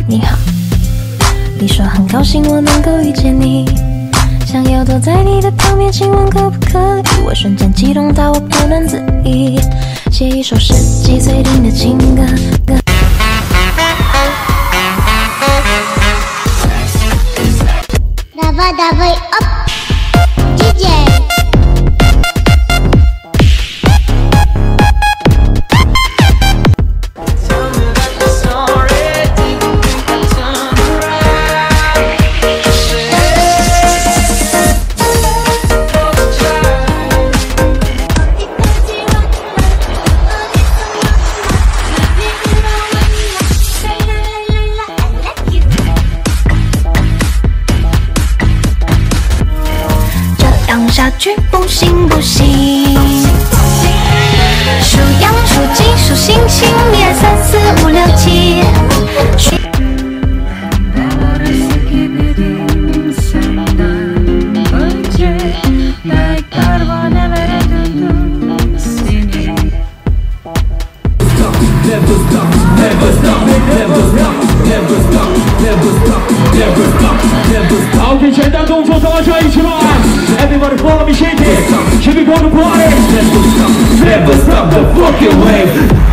你好，你说很高兴我能够遇见你，想要躲在你的旁边，请问可不可以？我瞬间激动到我不能自已，写一首10几岁听的情歌。 Давай up, DJ。 下去不行不行，数羊数鸡数星星，1、2、3、4、5、6、7。 好，给简单动作，大家一起来 ！Everybody follow me, shake it, keep it going, party. Never stop the fucking wave.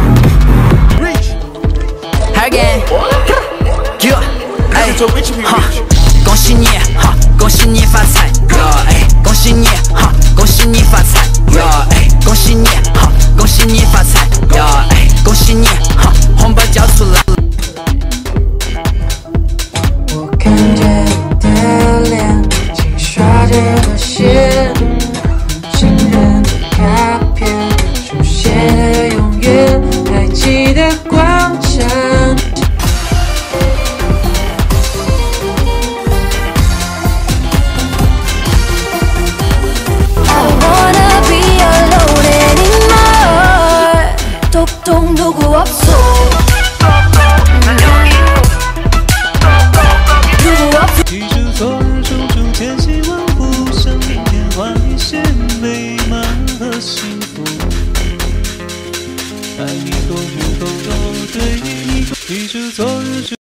Again, you, 哎，哈，恭喜你，哈，恭喜你发财，哟，哎，恭喜你，哈，恭喜你发财，哟，哎，恭喜你，哈，恭喜你发财，哟，哎，恭喜你，哈，红包交出来。 我看着你的脸，轻刷着和弦，信任的卡片，书写的永远，还记得广场。 记住昨日种种千辛万苦，向明天换一些美满和幸福。爱你多久都对你，记住昨日。